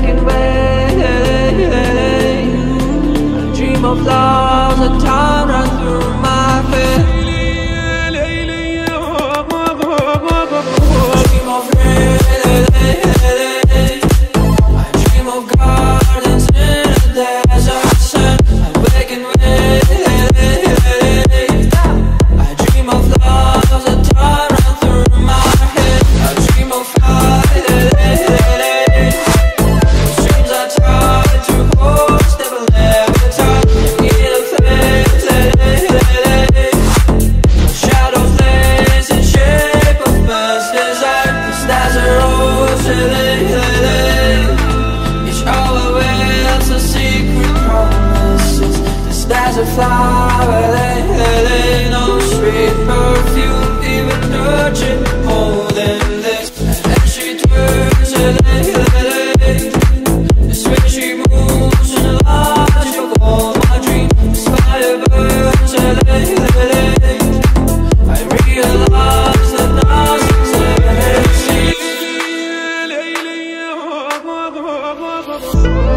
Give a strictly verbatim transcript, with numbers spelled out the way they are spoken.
waking way. I dream of love, the time run through my head. Dream of rain, I dream of gardens in a desert sun. I'm waking way. I dream of love, the time run through my head. I dream of fire. Dreams I try to hold, never never touch. Need a flame, shadow flames in shape of mass desire. There's a rose, each hour wails a secret promises. There's a flower, no sweet perfume, even urgent more than this. And she turns, this way she moves in the light of all my dreams. Fire burns, I realize that nothing's ever seen.